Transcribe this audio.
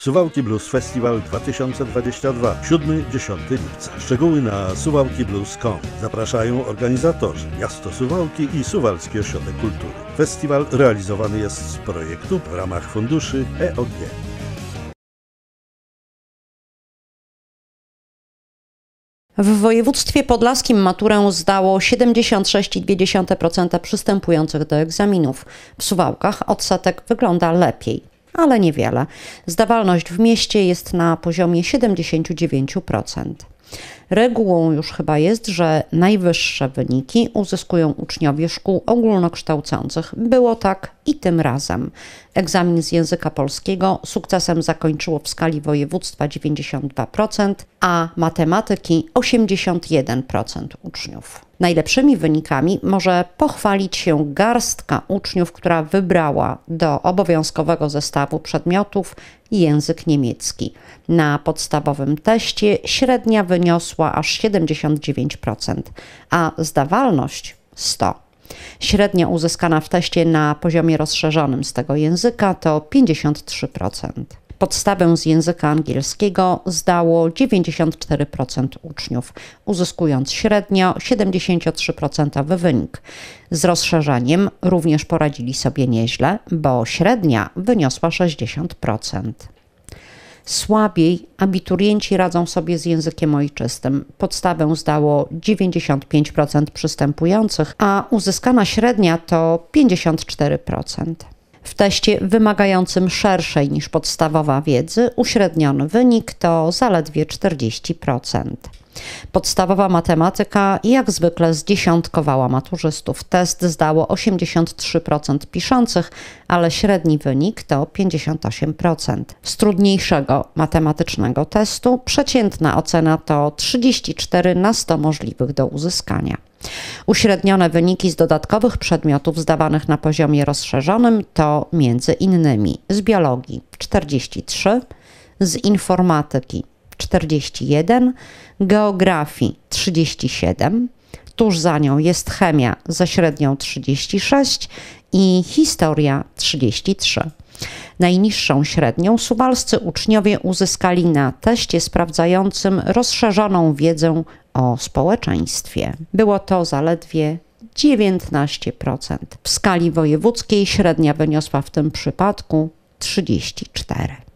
Suwałki Blues Festival 2022, 7-10 lipca. Szczegóły na suwałkiblues.com. Zapraszają organizatorzy Miasto Suwałki i Suwalski Ośrodek Kultury. Festiwal realizowany jest z projektu w ramach funduszy EOG. W województwie podlaskim maturę zdało 76,2% przystępujących do egzaminów. W Suwałkach odsetek wygląda lepiej, ale niewiele. Zdawalność w mieście jest na poziomie 79%. Regułą już chyba jest, że najwyższe wyniki uzyskują uczniowie szkół ogólnokształcących. Było tak i tym razem. Egzamin z języka polskiego sukcesem zakończyło w skali województwa 92%, a matematyki 81% uczniów. Najlepszymi wynikami może pochwalić się garstka uczniów, która wybrała do obowiązkowego zestawu przedmiotów język niemiecki. Na podstawowym teście średnia wyniosła aż 79%, a zdawalność 100%. Średnia uzyskana w teście na poziomie rozszerzonym z tego języka to 53%. Podstawę z języka angielskiego zdało 94% uczniów, uzyskując średnio 73% wynik. Z rozszerzeniem również poradzili sobie nieźle, bo średnia wyniosła 60%. Słabiej abiturienci radzą sobie z językiem ojczystym. Podstawę zdało 95% przystępujących, a uzyskana średnia to 54%. W teście wymagającym szerszej niż podstawowa wiedzy uśredniony wynik to zaledwie 40%. Podstawowa matematyka jak zwykle zdziesiątkowała maturzystów. Test zdało 83% piszących, ale średni wynik to 58%. Z trudniejszego matematycznego testu przeciętna ocena to 34 na 100 możliwych do uzyskania. Uśrednione wyniki z dodatkowych przedmiotów zdawanych na poziomie rozszerzonym to między innymi z biologii 43, z informatyki 41, geografii 37, tuż za nią jest chemia ze średnią 36 i historia 33. Najniższą średnią suwalscy uczniowie uzyskali na teście sprawdzającym rozszerzoną wiedzę o społeczeństwie. Było to zaledwie 19%. W skali wojewódzkiej średnia wyniosła w tym przypadku 34%.